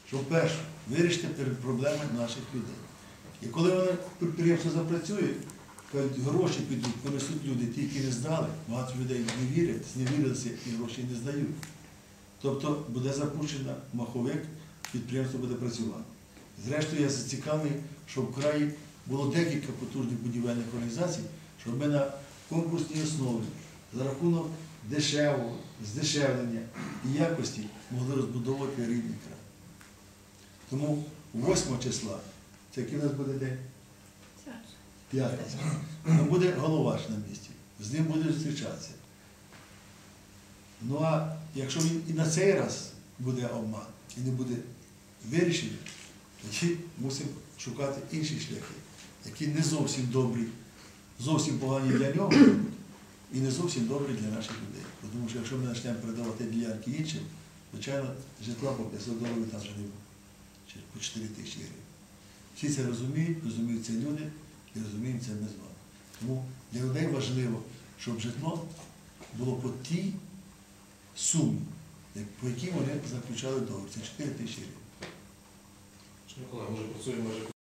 щоб перше вирішити проблеми наших людей. І коли воно підприємство запрацює, гроші підуть, понесуть люди, ті, які не здали, багато людей не вірять, зневірилися і гроші не здають. Тобто буде запущено маховик, підприємство буде працювати. Зрештою, я зацікавлений, щоб в краї було декілька потужних будівельних організацій, щоб ми на конкурсній основі за рахунок здешевлення і якості могли розбудовувати рідний край. Тому 8 числа, це який у нас буде день? П'ятниця. Буде голова на місці, з ним буде зустрічатися. Ну а якщо він і на цей раз буде обман і не буде вирішений, тоді мусимо шукати інші шляхи, які не зовсім добрі, зовсім погані для нього і не зовсім добрі для наших людей. Тому що якщо ми почнемо передавати ділянки іншим, звичайно, житла по 500 доларів там вже не буде, чи по 4 тисячі гривень. Всі це розуміють це люди і розуміємо це ми з вами. Тому для людей важливо, щоб житло було по тій сумі, по якій вони заключали договір. Це 4 тисячі гривень. Микола, може працюємо